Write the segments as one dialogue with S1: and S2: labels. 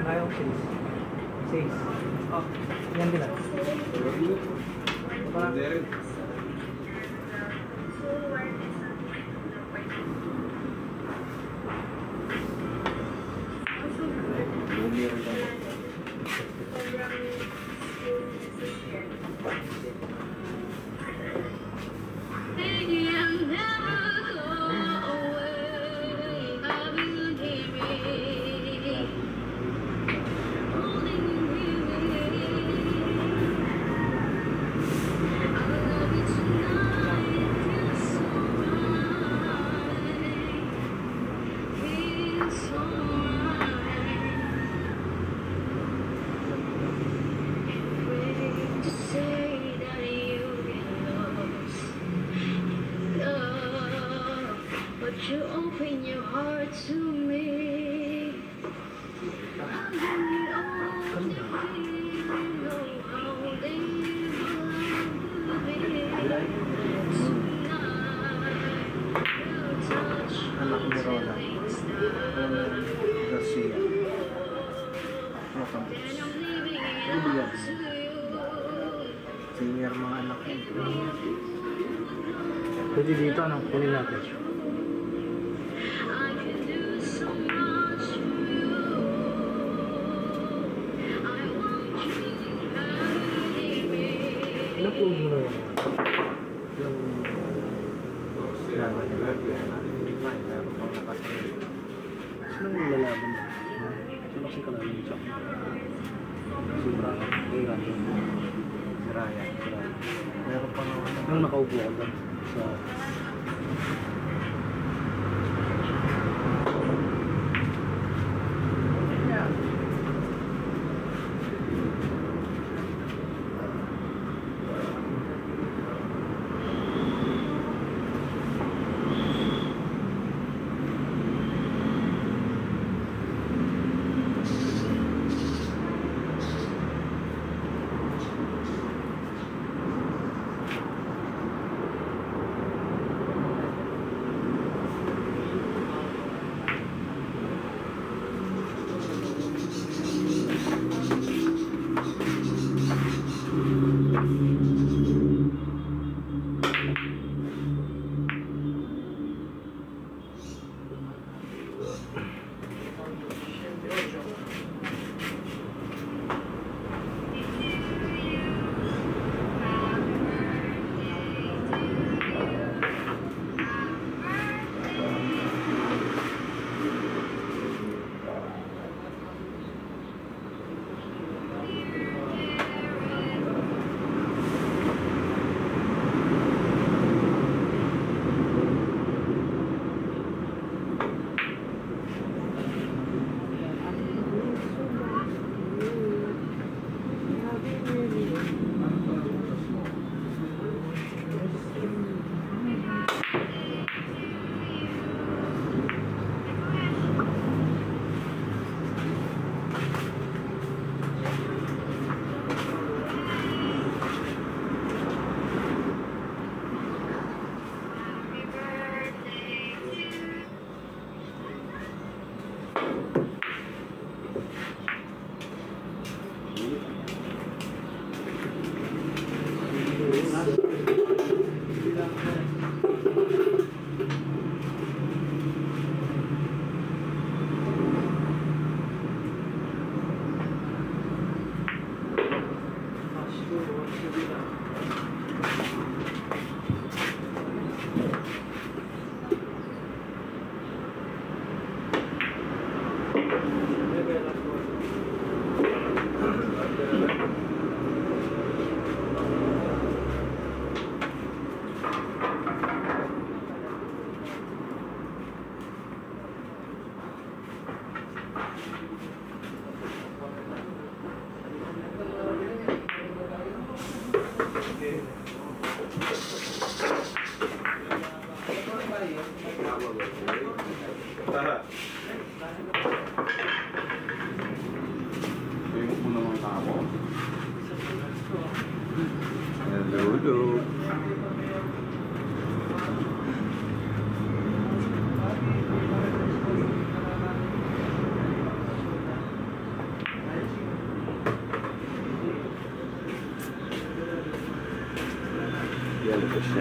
S1: kaya ko 6. 6. Oh, yan din lang. Parang
S2: you open your heart to me. I'm hanging on to feel how they love me. Tonight, you'll touch my feelings now.
S1: Garcia.
S2: And I'm leaving it up to you.
S1: Senior mga anak ko. Pwede dito, ano? Kunin natin. Napulog mo na yun. Yung... Yan. Sino yung lalaban mo? Sino kasi kalaban siya? Si Raya. Si Raya. Meron pa naman. Nung nakaupo ako doon sa...
S3: Yellow siya.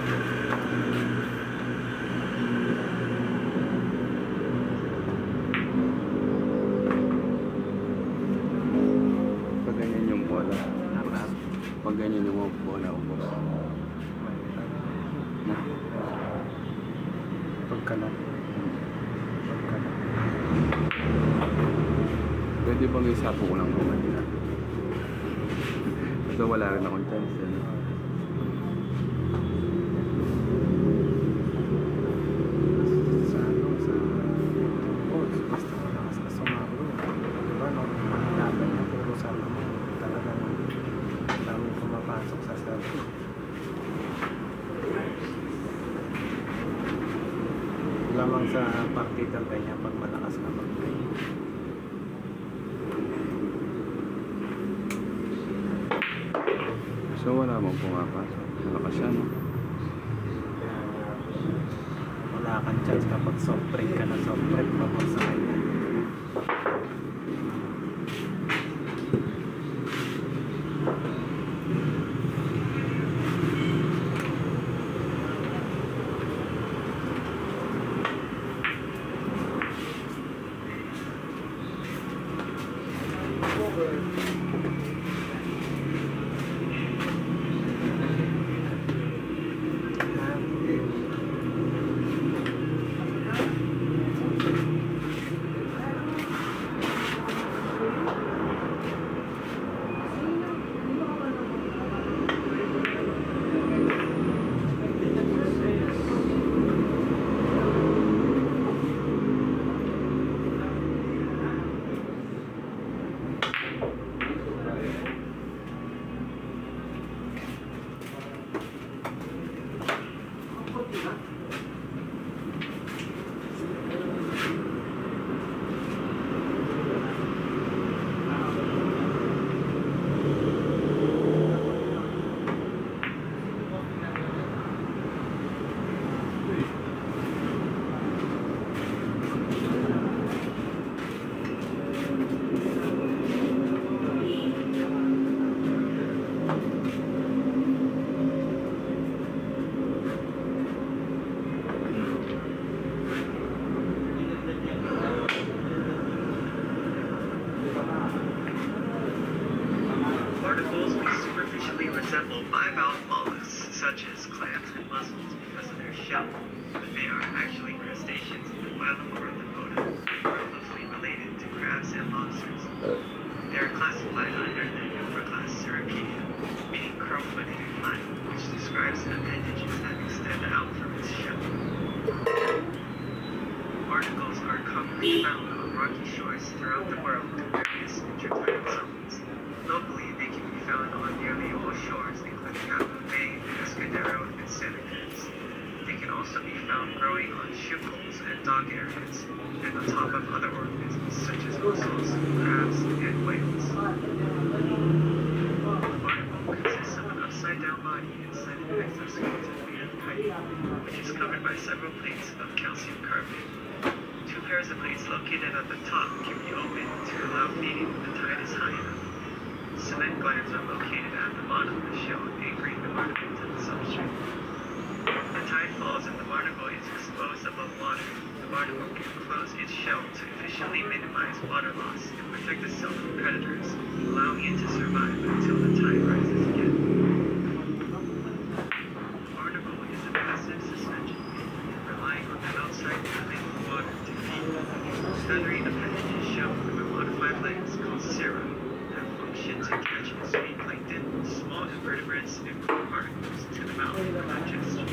S3: Pag ganyan yung bola. Pag ganyan yung bola, ubos. Na?
S1: Pagkalat. Pagkalat.
S3: Pwede bang isapo ko lang naman nila? Ito wala rin akong chance. Ano?
S1: Sa basta malakas na sumako. Diba, no? Laban niya, pero sana mo, talagang dami pumapasok sa cellphone. Lamang sa partital kanya pag malakas na mag-play.
S3: So wala mong pumapasok. Malakas siya, no?
S1: Wala kang chance kapag soft break ka na soft break kapag sa kanya.
S4: Barnacles may superficially resemble bivalve mollusks, such as clams and mussels, because of their shell, but they are actually crustaceans in the phylum Arthropoda, who are closely related to crabs and lobsters. They are classified under the supraclass Cirripedia, meaning curl-footed and flat, which describes an appendages that extend out from its shell. Barnacles are commonly found on rocky shores throughout the world in various intertidal zones. Locally, they can be found on nearly all shores, including Apple Bay, Pescadero, and Santa Cruz. They can also be found growing on shoe poles and dog areas, and on top of other organisms such as mussels, crabs, and whales. The barnacle consists of an upside-down body inside an exoskeleton made of chitin, which is covered by several plates of calcium carbonate. Two pairs of plates located at the top can be opened to allow feeding when the tide is high enough. Cement glands are located at the bottom of the shell, anchoring the barnacle to the substrate. If the tide falls and the barnacle is exposed above water, the barnacle can close its shell to efficiently minimize water loss and protect itself from predators, allowing it to survive until the tide rises again. The barnacle is a passive suspension, relying on the outside filling of water to feed. Feathery appendages show with modified legs called cirra to catch and sweet plankton, small invertebrates, and food particles to the mouth for digestion.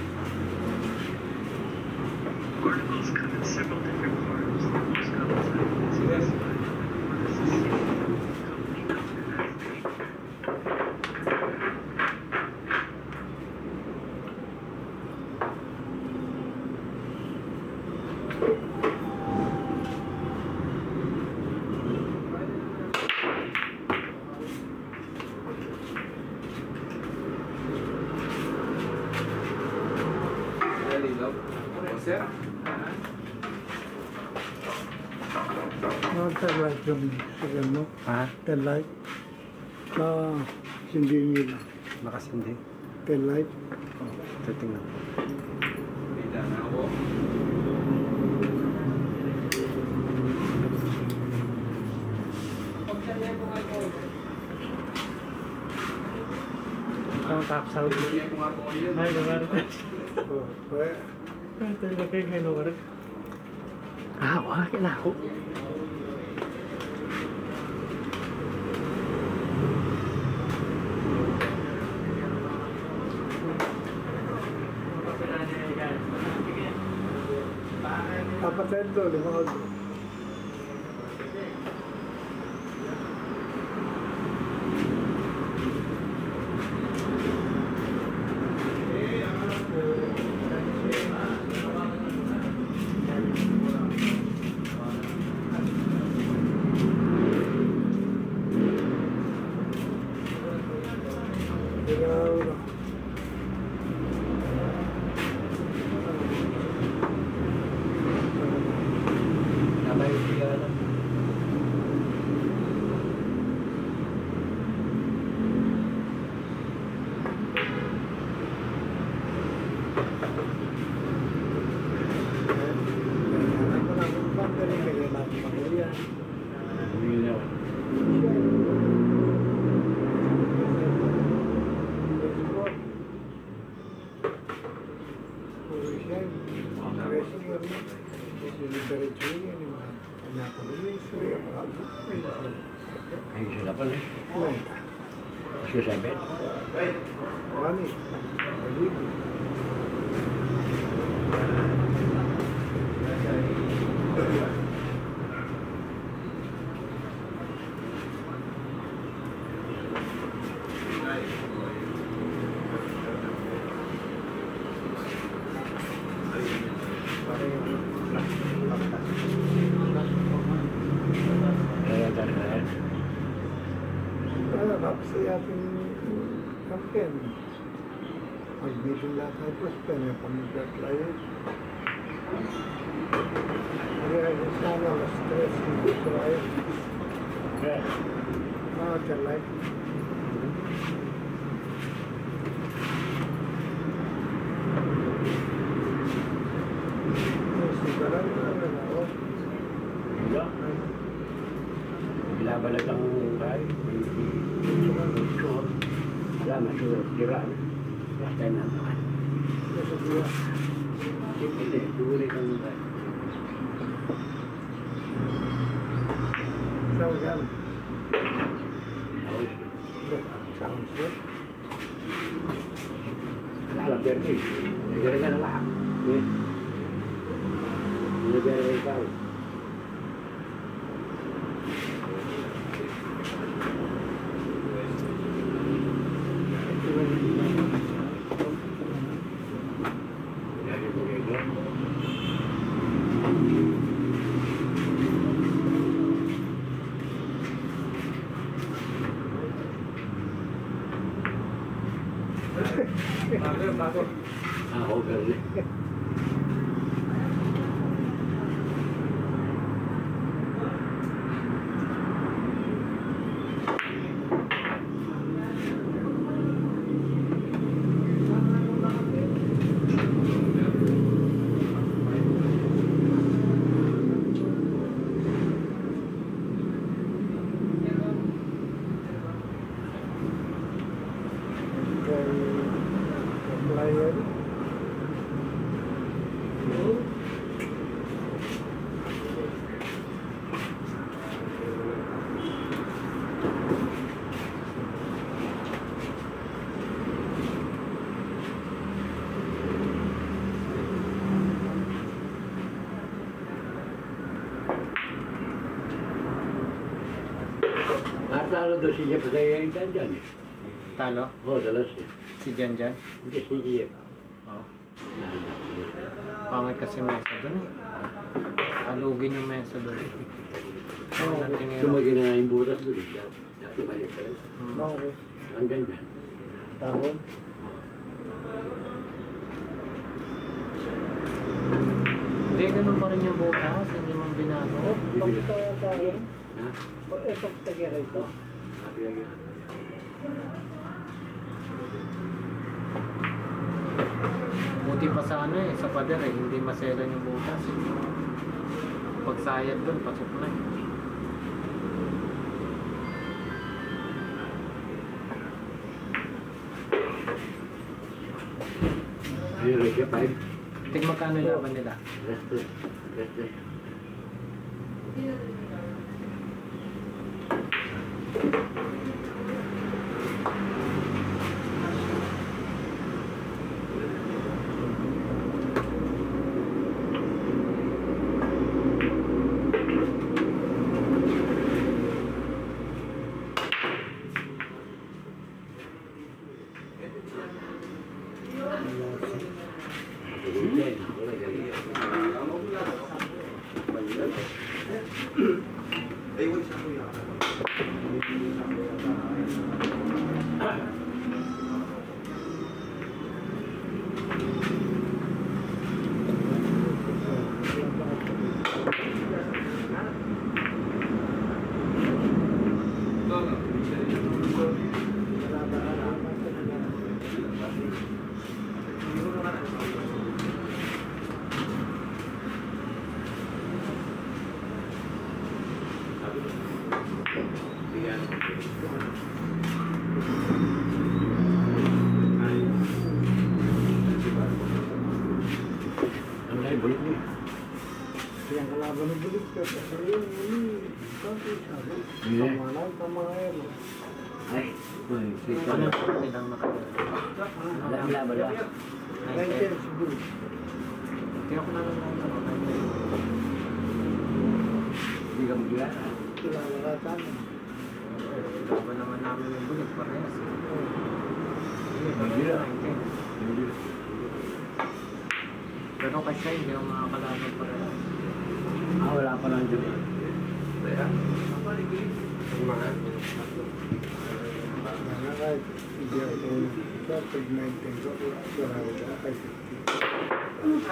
S4: Barnacles come in several different forms. The most common type is classified as a commonly known as the ink.
S5: Taglight yung sagan mo,
S1: Ha?
S5: taglight na hindi nila.
S1: Nakasindi.
S5: Pen light.
S1: Titingnan ko.
S2: Ang top sound. Ay, lumarit.
S5: Oh, kaya,
S2: Ito yung kayo ngayon lumarit.
S1: Ah, wala na ako.
S5: kapatid to, limahod.
S1: Ay, sila pala. Kasi sabi.
S5: Tapos sa ating campaign, mag-meeting lahat tayo po sa kanya, pag-apply. Kaya sana ma-stress hindi ko tayo. Makakalive. Sigaran na ako.
S1: Bilabalag ang tayo. Wala, masurot. Kiraan. Last time na naman.
S5: Nasa diya.
S1: Hindi, dugulit ang tayo.
S5: Saan yan?
S1: House.
S5: Sounds good.
S1: Wala, Bernie. Nagara ka na lahat. Nagara ka ikaw. Ako, Bernie. Talo daw si Jeff sa yung dyan eh.
S2: Talo?
S1: Oo, dalas eh.
S2: Si Jan Jan?
S1: Hindi, si Jeff.
S2: Oo. Pangit kasi mesa doon eh. Alugin yung mesa doon. Oo,
S1: Tumagin na yung butas doon eh. Dati mali pa rin.
S5: Okay.
S1: Ang ganda.
S5: Tahon.
S2: Hindi, ganun pa rin yung bukas. Hindi man binago.
S5: Pagkita yung tahon.
S1: Ha?
S5: Itong tagera ito.
S1: Sabi yan.
S2: Mabuti pa sa ano sa pader hindi maselan yung butas. Pag sayad doon, pasok na
S3: Zero siya, 5.
S2: Tingnan magkano yung laban nila.
S3: Rest.
S5: Yang kalaban ng bulik ka kasi yun, tama yan.
S3: Ay,
S2: Ano yung nilang nakagano?
S3: Alam laban ba?
S5: 19 siguro.
S2: Kaya ko na lang ano,
S3: Hindi ka magila.
S5: Kilalakatan.
S2: laban naman namin yung bulit parehas.
S3: Magila.
S2: Pero kasi hindi ako makakalaban parehas.
S3: Wala pa lang dyan.
S5: Mana kahit hindi ako sa pag 19 ko, marami ka kahit 50.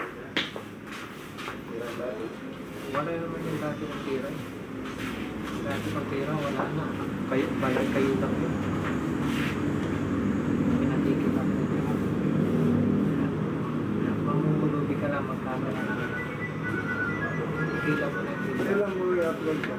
S2: Wala naman yung dati ng tira eh. Dati pag tira wala na. Kayo lang yun. Pinatigil lang yun. Mamumulubi ka lang magkano na lang. Ikila mo na yung tira.
S5: Sila mo i-upload ka.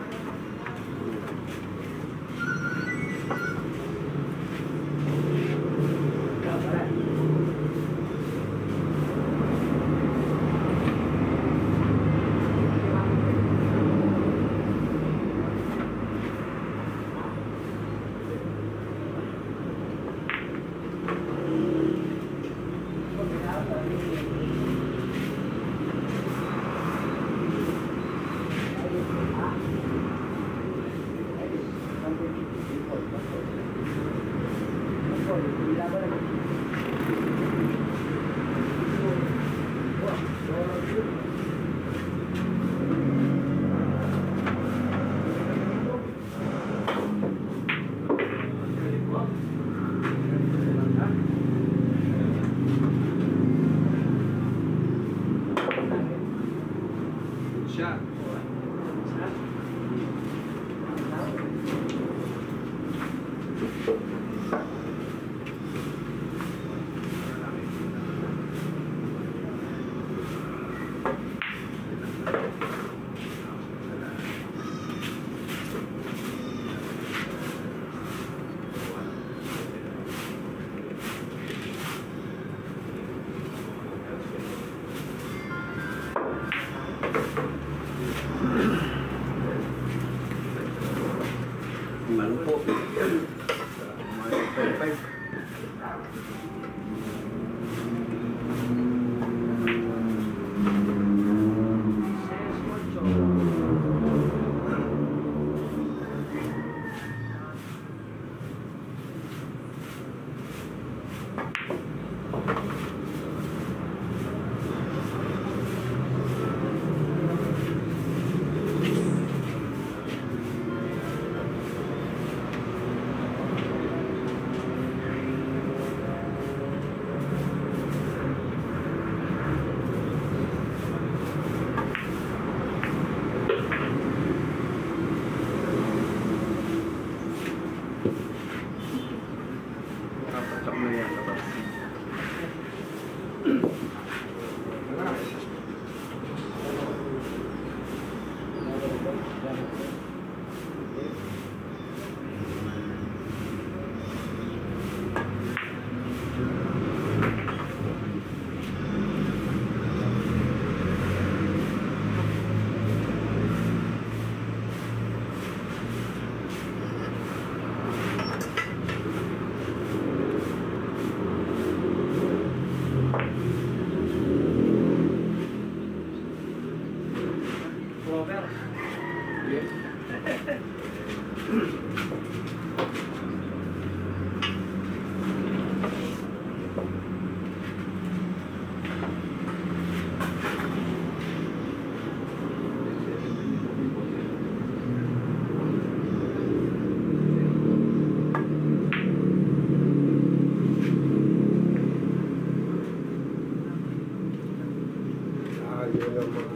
S2: Robert.
S5: Yun naman.